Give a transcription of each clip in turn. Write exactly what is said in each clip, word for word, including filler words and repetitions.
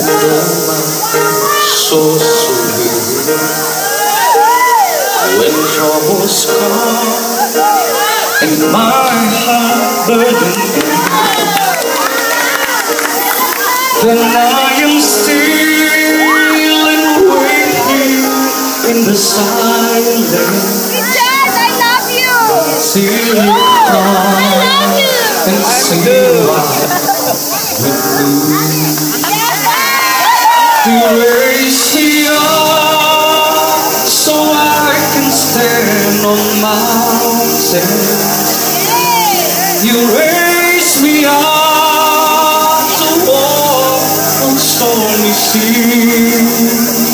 so sweet. When troubles come and my heart burdened, then I am still and waiting in the silence. I love you. Till you come and sing with me. You raise me up so I can stand on mountains. You raise me up to walk on stormy seas.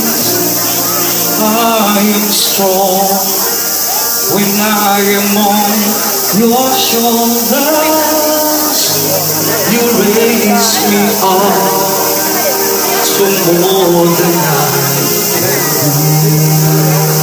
I am strong when I am on your shoulders. You raise me up to more than I can be.